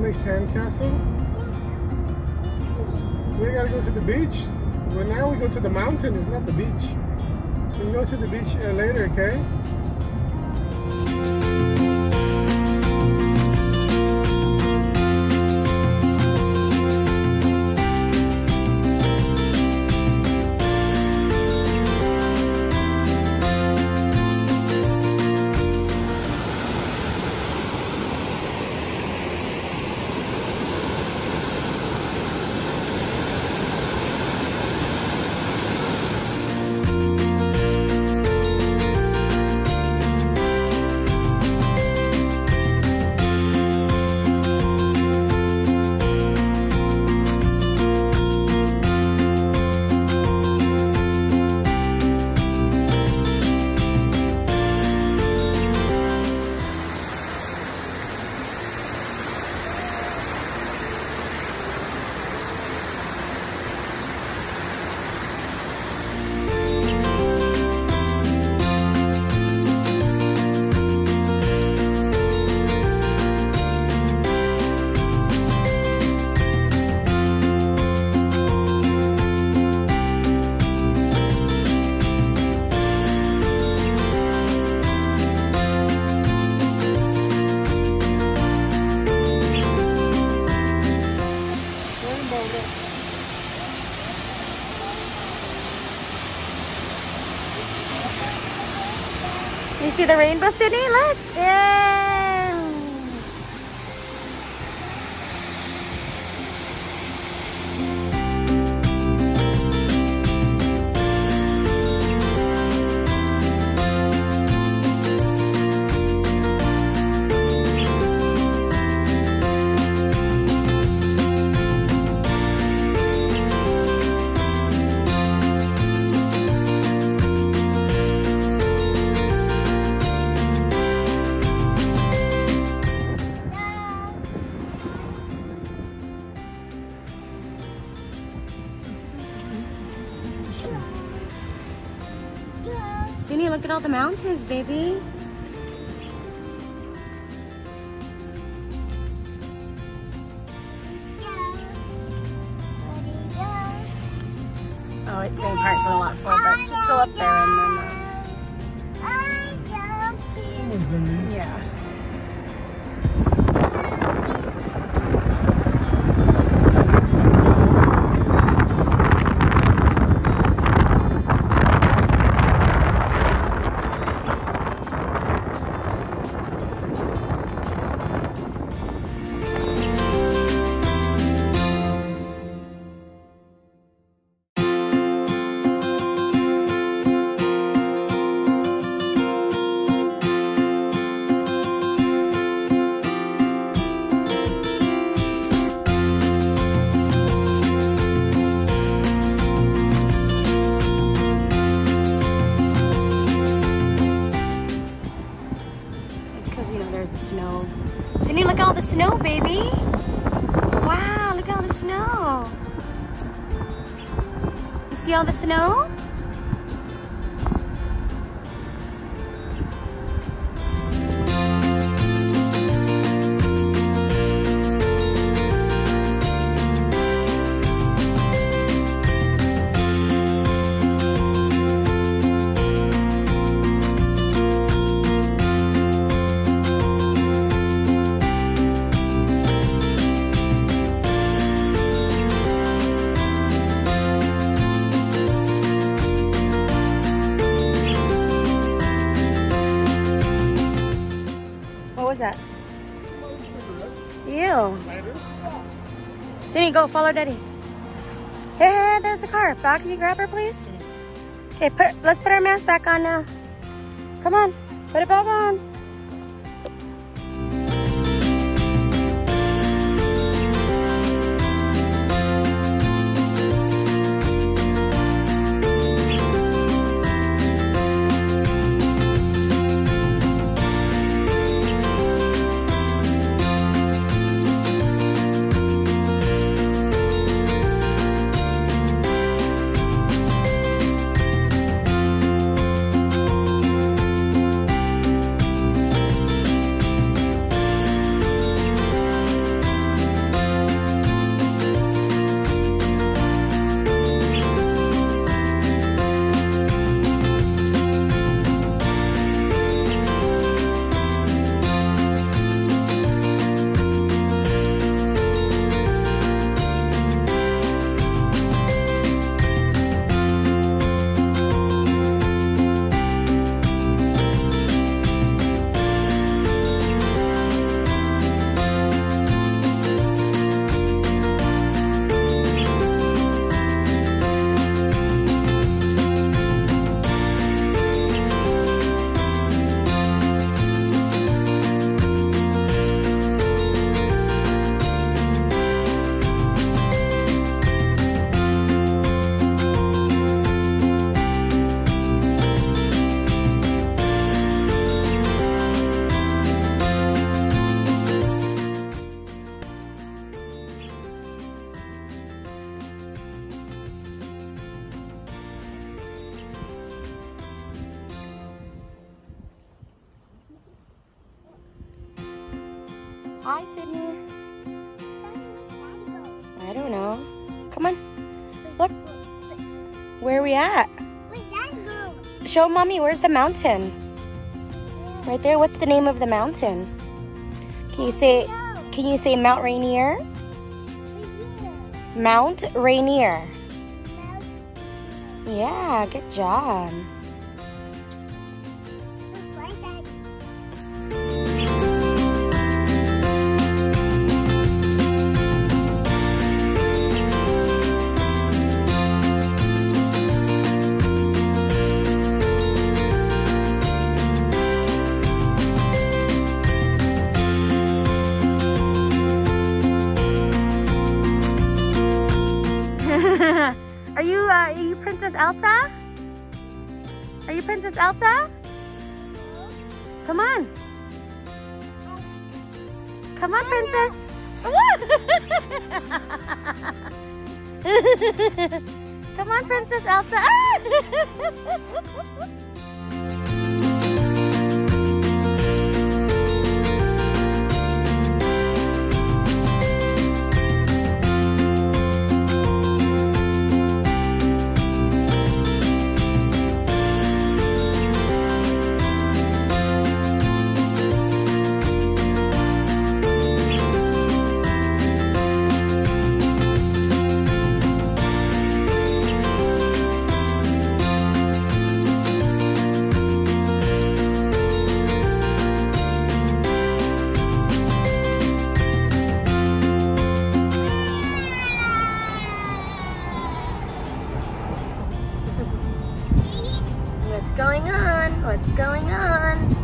make sandcastle? We gotta go to the beach. Well, now we go to the mountain. It's not the beach. We can go to the beach later, okay? You see the rainbow, Sydney? Look! Yeah! Sydney, look at all the mountains, baby. Oh, it's saying park's a lot full, but just go up there and then... Yeah. Snow. Sydney, look at all the snow, baby. Wow, look at all the snow. You see all the snow? What was that? Ew. Sydney, go follow Daddy. Hey, there's a car. Val, can you grab her, please? Okay, let's put our mask back on now. Come on, put it back on. Hi, Sydney. I don't know. Come on. Look. Where are we at? Where's Daddy go? Show Mommy, where's the mountain? Right there. What's the name of the mountain? Can you say Mount Rainier? Mount Rainier. Yeah, good job. Are you Princess Elsa? Are you Princess Elsa? Come on. Come on, Princess. Come on, Princess Elsa. What's going on? What's going on?